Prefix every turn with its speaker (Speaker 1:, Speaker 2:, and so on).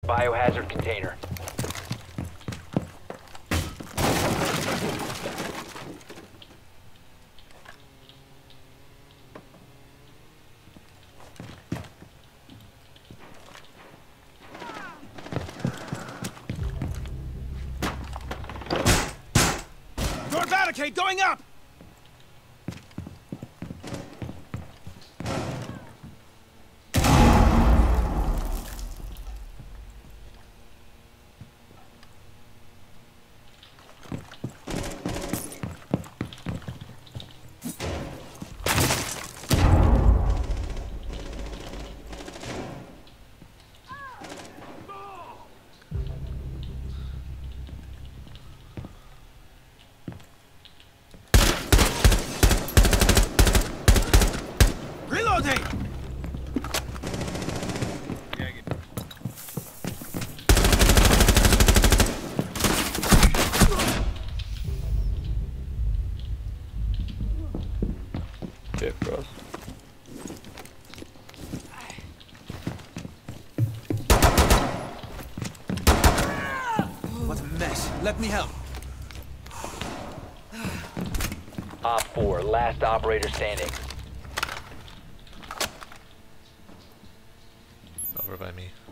Speaker 1: Biohazard container.
Speaker 2: Door barricade going up! Reloading!
Speaker 3: Shit, bros.
Speaker 2: What a mess. Let me help.
Speaker 1: Op 4, last operator standing.
Speaker 3: Over by me.